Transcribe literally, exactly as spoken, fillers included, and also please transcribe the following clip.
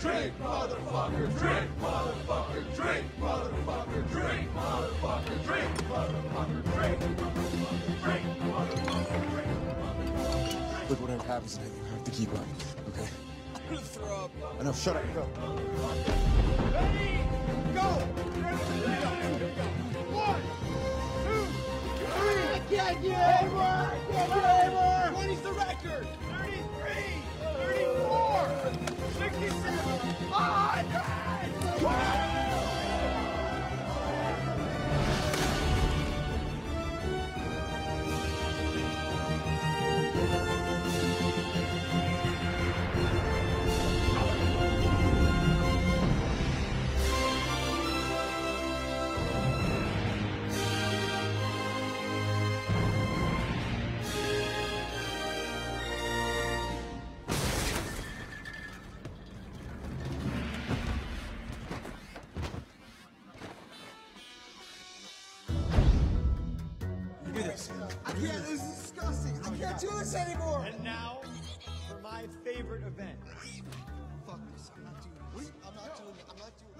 drink, motherfucker, drink, motherfucker, drink, motherfucker, drink, motherfucker, drink, motherfucker, drink, motherfucker, drink, motherfucker, drink. Look, whatever happens tonight, you have to keep up, okay? I'm gonna throw up. Enough, shut up, go. Ready, go! Here we go. One, two, three. I can't get anymore! I can't get anymore! twenty's the record. thirty-three, thirty-four, sixty-seven, one hundred. Do this. I can't, this is disgusting. I can't do this anymore! And now, for my favorite event. Fuck this, I'm not doing this. I'm not doing it, I'm not doing it.